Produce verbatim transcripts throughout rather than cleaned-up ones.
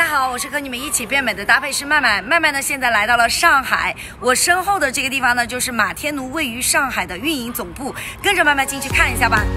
好，我是和你们一起变美的搭配师麦麦。麦麦呢，现在来到了上海，我身后的这个地方呢，就是马天奴位于上海的运营总部，跟着麦麦进去看一下吧。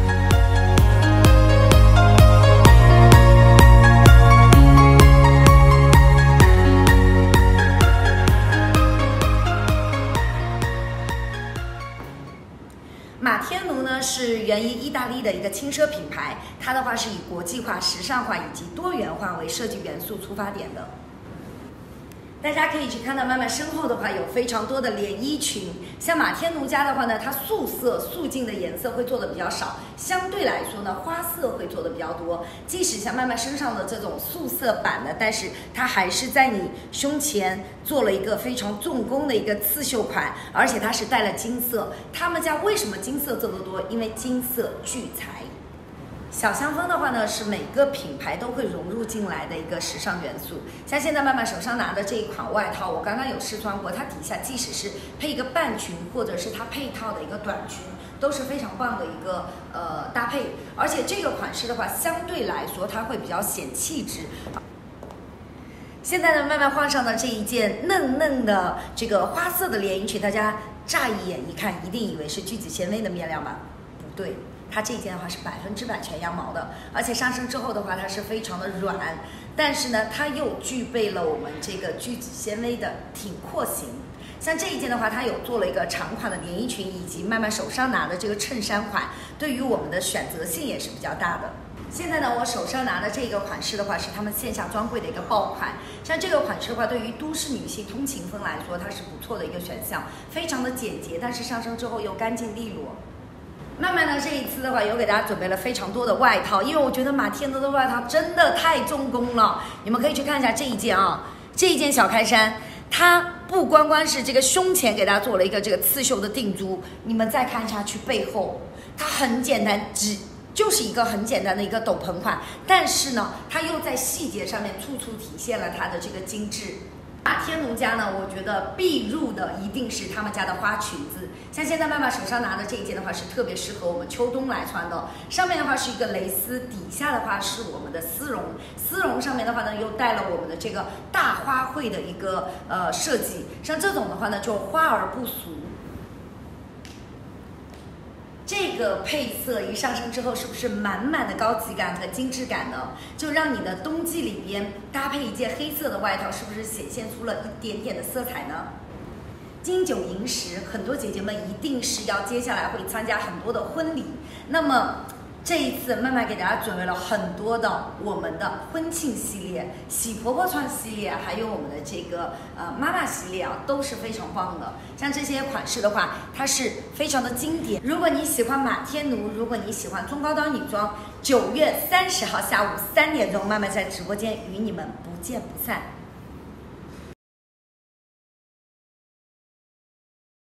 马天奴呢是源于意大利的一个轻奢品牌，它的话是以国际化、时尚化以及多元化为设计元素出发点的。大家可以去看到麦麦身后的话有非常多的连衣裙，像马天奴家的话呢，它素色素净的颜色会做的比较少，相对来说呢花色会做的比较多。即使像麦麦身上的这种素色版的，但是它还是在你胸前做了一个非常重工的一个刺绣款，而且它是带了金色。他们家为什么金色做的多？因为金色聚财。小香风的话呢，是每个品牌都会融入进来的一个时尚元素。像现在麦麦手上拿的这一款外套，我刚刚有试穿过，它底下即使是配一个半裙，或者是它配套的一个短裙，都是非常棒的一个呃搭配。而且这个款式的话，相对来说它会比较显气质。现在呢，麦麦换上的这一件嫩嫩的这个花色的连衣裙，大家乍一眼一看，一定以为是聚酯纤维的面料吧？不对。它这一件的话是百分之百全羊毛的，而且上身之后的话，它是非常的软，但是呢，它又具备了我们这个聚酯纤维的挺廓型。像这一件的话，它有做了一个长款的连衣裙，以及麦麦手上拿的这个衬衫款，对于我们的选择性也是比较大的。现在呢，我手上拿的这个款式的话，是他们线下专柜的一个爆款。像这个款式的话，对于都市女性通勤风来说，它是不错的一个选项，非常的简洁，但是上身之后又干净利落。麦麦呢，这一次的话有给大家准备了非常多的外套，因为我觉得马天奴的外套真的太重工了。你们可以去看一下这一件啊，这一件小开衫，它不光光是这个胸前给大家做了一个这个刺绣的定珠，你们再看下去背后，它很简单，只就是一个很简单的一个斗篷款，但是呢，它又在细节上面处处体现了它的这个精致。马天奴家呢，我觉得必入的一定是他们家的花裙子。像现在麦麦手上拿的这一件的话，是特别适合我们秋冬来穿的。上面的话是一个蕾丝，底下的话是我们的丝绒，丝绒上面的话呢又带了我们的这个大花卉的一个呃设计。像这种的话呢，就花而不俗。这个配色一上身之后，是不是满满的高级感和精致感呢？就让你的冬季里边搭配一件黑色的外套，是不是显现出了一点点的色彩呢？金九银十，很多姐姐们一定是要接下来会参加很多的婚礼，那么这一次麦麦给大家准备了很多的我们的婚庆系列、喜婆婆穿系列，还有我们的这个呃妈妈系列啊，都是非常棒的。像这些款式的话，它是非常的经典。如果你喜欢马天奴，如果你喜欢中高端女装，九月三十号下午三点钟，麦麦在直播间与你们不见不散。